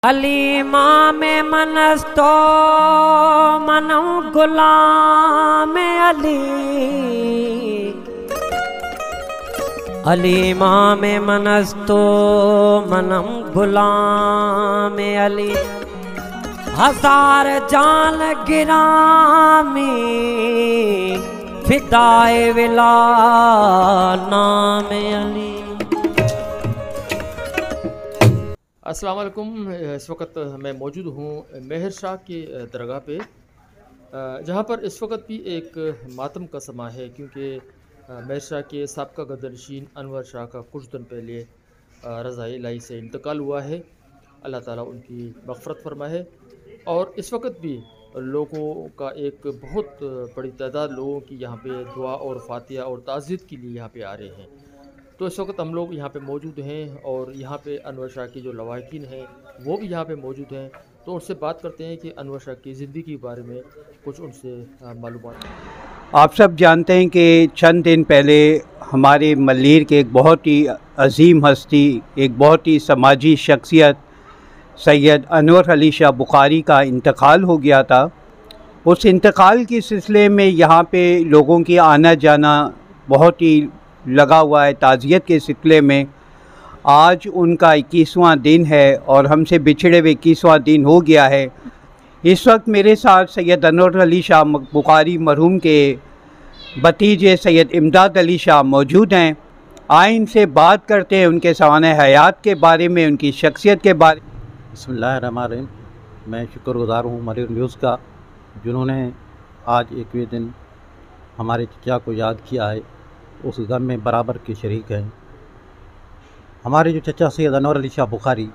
अली माँ में मनस्तो मनम गुलाम अली, अली माँ में मनस्तो मनम गुलाम अली, हजार जान गिरामी फिदाए विला नाम अली। अस्सलाम वालेकुम। इस वक्त मैं मौजूद हूँ मेहर शाह की दरगाह पे, जहाँ पर इस वक्त भी एक मातम का समा है, क्योंकि मेहर शाह के साबका गद्दानशीन अनवर शाह का कुछ दिन पहले रज़ाए इलाही से इंतकाल हुआ है। अल्लाह ताला उनकी मग़फ़रत फरमाए। और इस वक्त भी लोगों का एक बहुत बड़ी तादाद लोगों की यहाँ पे दुआ और फातिहा और ताज़ीयत के लिए यहाँ पे आ रहे हैं। तो इस वक्त हम लोग यहाँ पे मौजूद हैं और यहाँ पे अनवर शाह की जो लवाकिन हैं वो भी यहाँ पे मौजूद हैं। तो उनसे बात करते हैं कि अनवर शाह की ज़िंदगी के बारे में कुछ उनसे मालूमात। आप सब जानते हैं कि चंद दिन पहले हमारे मलीर के एक बहुत ही अजीम हस्ती, एक बहुत ही समाजी शख्सियत सैयद अनवर अली शाह बुखारी का इंतकाल हो गया था। उस इंतकाल के सिलसिले में यहाँ पे लोगों की आना जाना बहुत ही लगा हुआ है। ताज़ियत के सिलसिले में आज उनका 21वां दिन है और हमसे बिछड़े हुए 21वां दिन हो गया है। इस वक्त मेरे साथ सैयद अनवर अली शाह बुखारी मरहूम के भतीजे सैयद इमदाद अली शाह मौजूद हैं। आए इनसे बात करते हैं उनके सवाने हयात के बारे में, उनकी शख्सियत के बारे में। बिस्मिल्लाहिर्रहमानिर्रहीम। मैं शुक्रगुज़ार हूँ मरीर न्यूज़ का, जिन्होंने आज 21वें दिन हमारे चचा को याद किया है। उस गम में बराबर के शरीक हैं। हमारे जो चचा सैयद अनवर अली शाह बुखारी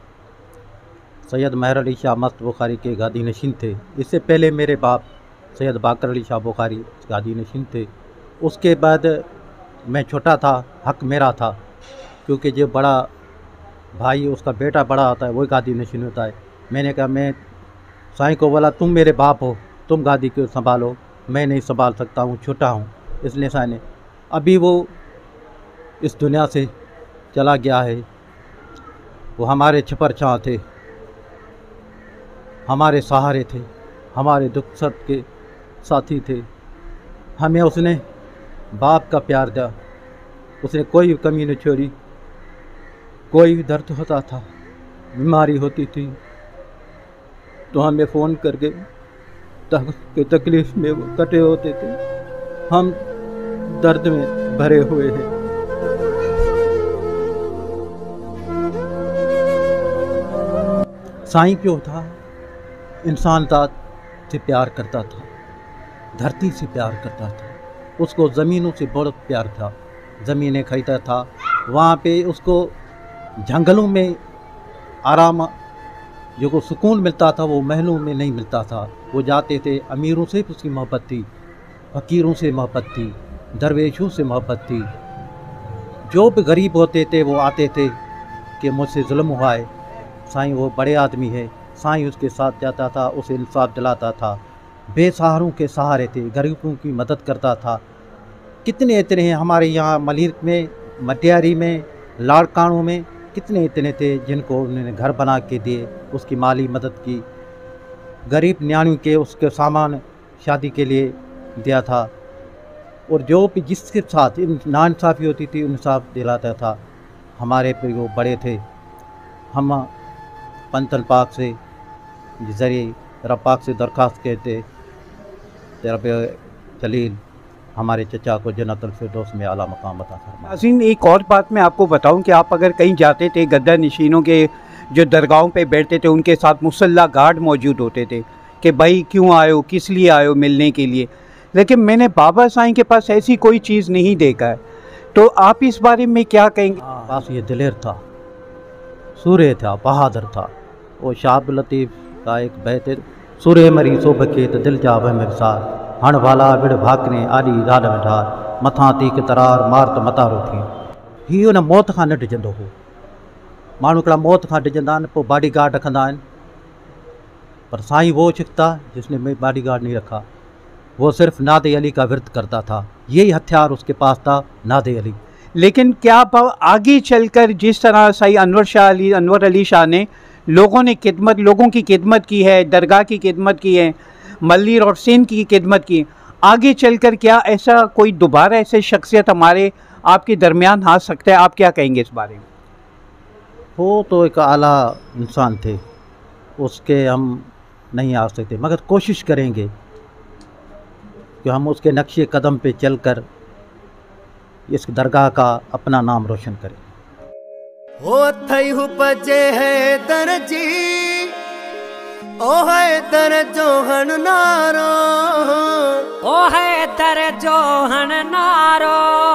सैयद महर अली शाह मस्त बुखारी के गादी नशीन थे। इससे पहले मेरे बाप सैयद बाकर अली शाह बुखारी गादी नशीन थे। उसके बाद मैं छोटा था, हक मेरा था, क्योंकि जो बड़ा भाई उसका बेटा बड़ा होता है वही गादी नशीन होता है। मैंने कहा, मैं साईं को बोला, तुम मेरे बाप हो, तुम गादी क्यों संभालो, मैं नहीं संभाल सकता हूँ, छोटा हूँ। इसलिए साईं ने, अभी वो इस दुनिया से चला गया है। वो हमारे छपर छाँव थे, हमारे सहारे थे, हमारे दुख सत के साथी थे। हमें उसने बाप का प्यार दिया। उसने कोई कमी न छोड़ी। कोई भी दर्द होता था, बीमारी होती थी, तो हमें फ़ोन करके तकलीफ़ में वो कटे होते थे। हम दर्द में भरे हुए हैं। साईं क्यों था? इंसान ज़ात से प्यार करता था, धरती से प्यार करता था, उसको ज़मीनों से बहुत प्यार था। ज़मीनें खरीदता था, वहाँ पे उसको जंगलों में आराम जो को सुकून मिलता था वो महलों में नहीं मिलता था। वो जाते थे, अमीरों से उसकी मोहब्बत थी, फ़कीरों से मोहब्बत थी, दरवेशों से मोहब्बत थी। जो भी गरीब होते थे वो आते थे कि मुझसे जुल्म हुआ है, साईं वो बड़े आदमी है। साईं उसके साथ जाता था, उसे इंसाफ दिलाता था, बेसहारों के सहारे थे, गरीबों की मदद करता था। कितने इतने हैं हमारे यहाँ मलीर में, मटियारी में, लाड़कानों में, कितने इतने थे जिनको उन्होंने घर बना के दिए, उसकी माली मदद की। गरीब न्याणियों के उसके सामान शादी के लिए दिया था। और जो भी जिसके साथ नाइंसाफ़ी होती थी इंसाफ दिलाता था। हमारे पे वो बड़े थे। हम पंतन पाक से ज़रिए रब पाक से दरख्वास्त कहते, रब जलील हमारे चचा को जन्नतुल फिरदौस में आला मकाम अता फरमाए। नाज़रीन, एक और बात मैं आपको बताऊं कि आप अगर कहीं जाते थे, गद्दा नशीनों के जो दरगाहों पे बैठते थे उनके साथ मुसल्ला गार्ड मौजूद होते थे कि भाई क्यों आए हो, किस लिए आए हो, मिलने के लिए। लेकिन मैंने बाबा साईं के पास ऐसी कोई चीज़ नहीं देखा है। तो आप इस बारे में क्या कहेंगे? पास ये दिलेर था, सूर्य था, बहादुर था। वो शाह अब्दुल लतीफ़ का एक बैत है, सूर्य मरी सो बखे तो दिल जा मेरे साथ, हण वाला बिड़ भाकने आड़ी राड में ढार, मथा तीक तरार मार त मतारो थी। ही उन मौत खां न डिजंदो हो। माण्हू हिकिड़ा मौत खां डिजंदा आहिनि, पोइ बॉडी गार्ड रखंदा आहिनि, पर साईं वो शिकता जिसने बॉडी गार्ड नहीं रखा। वो सिर्फ नादे अली का विरद करता था, यही हथियार उसके पास था, नादे अली। लेकिन क्या आगे चलकर जिस तरह सही अनवर अली शाह ने लोगों की खिदमत की है, दरगाह की खिदमत की है, मल्लीर और सिंध की खिदमत की। आगे चलकर क्या ऐसा कोई दोबारा ऐसे शख्सियत हमारे आपके दरमियान आ सकता है? आप क्या कहेंगे इस बारे में? वो तो एक आला इंसान थे, उसके हम नहीं आ सकते, मगर कोशिश करेंगे कि हम उसके नक्शे कदम पे चलकर इस दरगाह का अपना नाम रोशन करें। हो थई हुपजे है दरजी, ओ है दर जोहन नारो, ओ है दर जोहन नारो,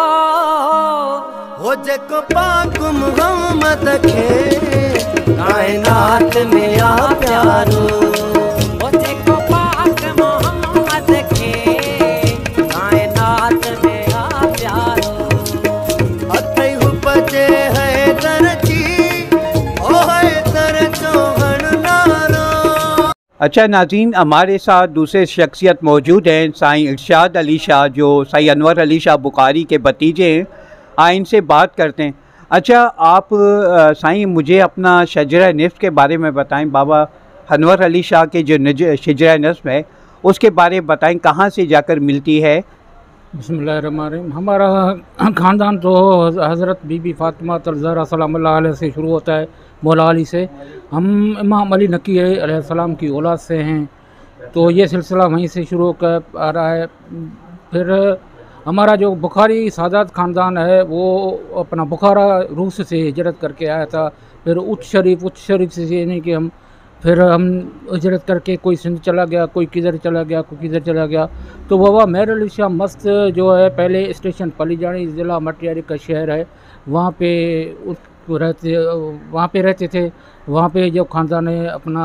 हो जेको पाक मोहम्मद खे कायनात में आ प्यारो, ओ जेको पाक मोहम्मद खे कायनात में आ प्यारो। अथई हुपजे है दरजी, ओ है दर जोहन नारो। अच्छा नाज़रीन, हमारे साथ दूसरे शख्सियत मौजूद हैं, साईं इरशाद अली शाह, जो साईं अनवर अली शाह बुखारी के भतीजे हैं। इनसे बात करते हैं। अच्छा आप साईं मुझे अपना शजरा निस्फ़ के बारे में बताएं। बाबा अनवर अली शाह के जो शजरा निस्फ़ है उसके बारे में बताएं, कहाँ से जाकर मिलती है? बिस्मिल्लाहिर्रहमानिर्रहीम। हमारा ख़ानदान तो हज़रत बीबी फ़ातिमा ज़हरा सलामुल्लाह अलैहा से शुरू होता है, मौला अली से। हम इमाम अली नकी अलैहिस्सलाम की औलाद से हैं, तो ये सिलसिला वहीं से शुरू होकर आ रहा है। फिर हमारा जो बुखारी सादात ख़ानदान है वो अपना बुखारा रूस से हिजरत करके आया था। फिर उच्च शरीफ से यानी कि फिर हम हिजरत करके कोई सिंध चला गया, कोई किधर चला गया, कोई किधर चला गया। तो बाबा मेहर अली शाह मस्त जो है पहले स्टेशन पलीजानी ज़िला मटियारी का शहर है, वहाँ पे रहते थे। वहाँ पे जब ख़ानदान है अपना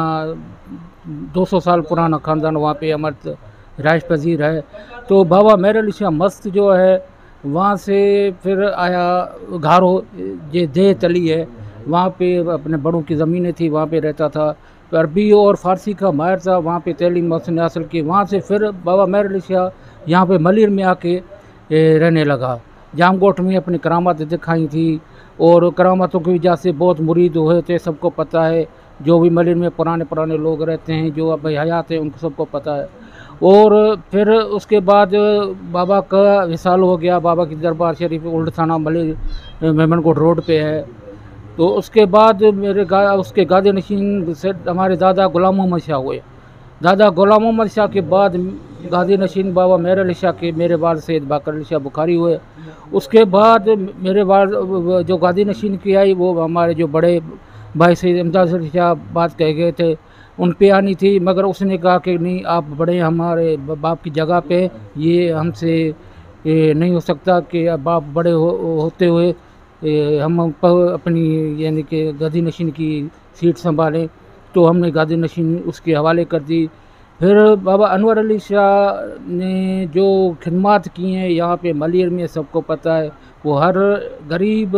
200 साल पुराना ख़ानदान वहाँ पे हमारे राइश पजीर है। तो बाबा मेहर अली शाह मस्त जो है वहाँ से फिर आया घारो जे दे तली है, वहाँ पे अपने बड़ों की ज़मीनें थी, वहाँ पे रहता था। अरबी और फ़ारसी का माहिर था, वहाँ पे तलीम उसने हासिल की। वहाँ से फिर बाबा मेहर अली शाह यहाँ पे मलिर में आके रहने लगा। जामगोट में अपनी करामात दिखाई थी और करामातों की वजह से बहुत मुरीद हुए थे, सबको पता है। जो भी मलिर में पुराने लोग रहते हैं जो अब हयात हैं उनको सबको पता है। और फिर उसके बाद बाबा का विसाल हो गया। बाबा की दरबार शरीफ ओल्ड थाना मलिर मेमनकोट रोड पे है। तो उसके बाद उसके गादे नशीन से हमारे दादा गुलाम मोहम्मद शाह हुए। दादा गुलाम मोहम्मद शाह के बाद गादी नशीन बाबा मेहर अली शाह के मेरे वाल सैयद बाकर अली शाह बुखारी हुए। उसके बाद मेरे वाल जो गादी नशीन की आई वो हमारे जो बड़े भाई सैयद इमदाद अली शाह बात कह गए थे, उन पे आनी थी, मगर उसने कहा कि नहीं आप बड़े हमारे बाप की जगह पे, ये हमसे नहीं हो सकता कि बाप बड़े होते हुए हम अपनी यानी कि गादी नशीन की सीट संभालें। तो हमने गादी नशीन उसके हवाले कर दी। फिर बाबा अनवर अली शाह ने जो खिदमात की हैं यहाँ पे मलिर में सबको पता है, वो हर गरीब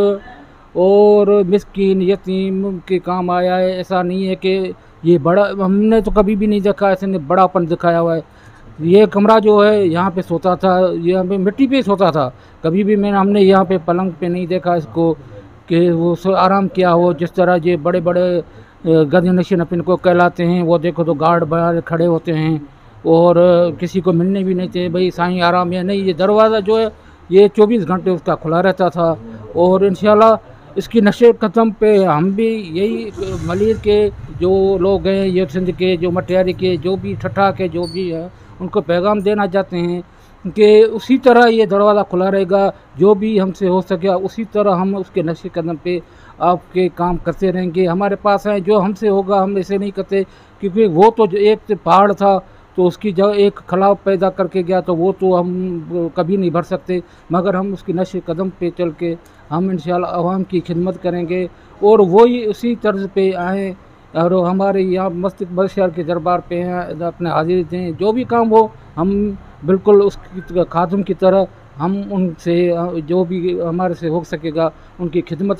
और मिस्कीन यतीम के काम आया है। ऐसा नहीं है कि ये बड़ा, हमने तो कभी भी नहीं देखा इसने बड़ापन दिखाया हुआ है। ये कमरा जो है यहाँ पे सोता था, यहाँ पे मिट्टी पे सोता था। कभी भी हमने यहाँ पे पलंग पे नहीं देखा इसको कि वो आराम किया हो। जिस तरह ये बड़े बड़े गद्दी नशीन अपन को कहलाते हैं, वो देखो तो गार्ड बाहर खड़े होते हैं और किसी को मिलने भी नहीं थे भाई साईं आराम या नहीं। ये दरवाज़ा जो है ये 24 घंटे उसका खुला रहता था। और इंशाल्लाह इसकी नशे कदम पे हम भी यही मलिर के जो लोग हैं, ये सिंध के जो मटियारी के जो भी ठठा के जो भी हैं, उनको पैगाम देना चाहते हैं कि उसी तरह ये दरवाज़ा खुला रहेगा। जो भी हमसे हो सके उसी तरह हम उसके नशे कदम पे आपके काम करते रहेंगे। हमारे पास हैं जो हमसे होगा हम ऐसे नहीं करते, क्योंकि वो तो जो एक पहाड़ था तो उसकी जब एक खलाव पैदा करके गया तो वो तो हम कभी नहीं भर सकते, मगर हम उसकी नशे कदम पे चल के हम इंशाल्लाह आवाम की खिदमत करेंगे और वही उसी तर्ज पे आएँ और हमारे यहाँ मस्तिक बशहर के दरबार पे हैं, अपने हाजिर दें। जो भी काम हो हम बिल्कुल उसकी खादम की तरह हम उनसे जो भी हमारे से हो सकेगा उनकी खिदमत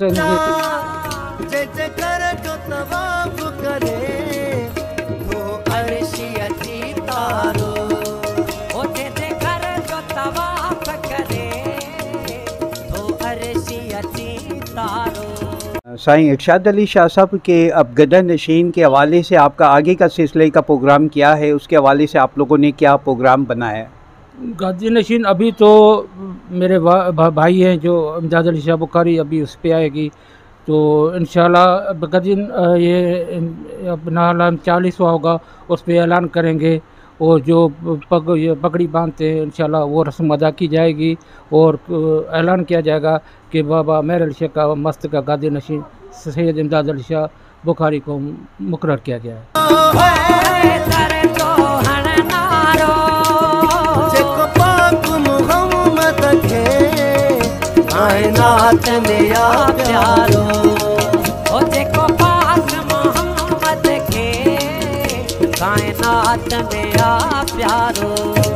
साईं इरशाद अली शाह साहब के अब गदर नशीन के हवाले से आपका आगे का सिलसिले का प्रोग्राम क्या है, उसके हवाले से आप लोगों ने क्या प्रोग्राम बनाया है? गाजी नशीन अभी तो मेरे भाई हैं जो इमदाद अली शाह बुखारी, अभी उस पर आएगी तो इंशाल्लाह गाजी ये अपना 40वां होगा, उस पर ऐलान करेंगे और जो पगड़ी बांधते हैं इंशाल्लाह वो रस्म अदा की जाएगी और ऐलान किया जाएगा कि बाबा मेहर अली शाह का मस्त का गादी नशीन सैयद इमदाद अली शाह बुखारी को मुकर्रर किया गया है। कायनात में आ प्यारो, ओ जेको पाक मोहम्मद के कायनात में आ प्यारो।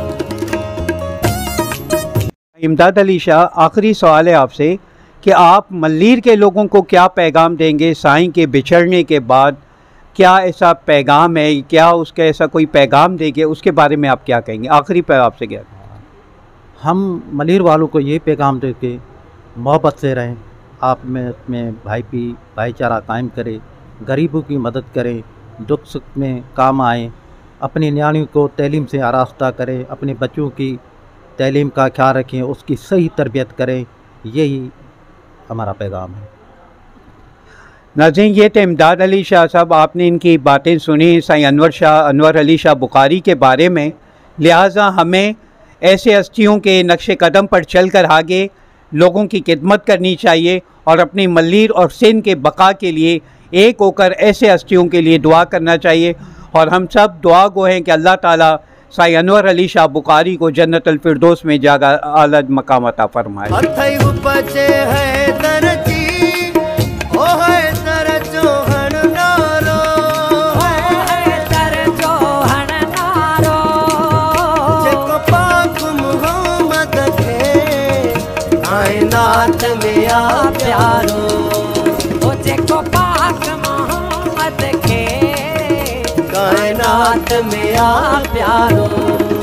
इमदाद अली शाह, आखिरी सवाल है आपसे कि आप मल्लीर के लोगों को क्या पैगाम देंगे साईं के बिछड़ने के बाद? क्या ऐसा पैगाम है, क्या उसका ऐसा कोई पैगाम देंगे, उसके बारे में आप क्या कहेंगे? आखिरी पे आपसे क्या? हम मल्लीर वालों को ये पैगाम दे के मोहब्बत से रहें, आप में भाईचारा कायम करें, गरीबों की मदद करें, दुख सुख में काम आएँ, अपनी न्याणियों को तालीम से आरास्ता करें, अपने बच्चों की तालीम का ख्याल रखें, उसकी सही तरबियत करें, यही हमारा पैगाम है। नाज़रीन, ये थे इमदाद अली शाह साहब। आपने इनकी बातें सुनी साईं अनवर अली शाह बुखारी के बारे में। लिहाजा हमें ऐसे हस्तियों के नक्शे कदम पर चलकर आगे लोगों की खिदमत करनी चाहिए और अपनी मल्लीर और सिंध के बका के लिए एक होकर ऐसे हस्तियों के लिए दुआ करना चाहिए। और हम सब दुआ गो हैं कि अल्लाह ताला साईं अनवर अली शाह बुखारी को जन्नतुल फिरदौस में जागा आला मकाम अता फरमाए। कायनात में आ प्यारो, ओ जेको पाक मोहम्मद के कायनात में आ प्यारो।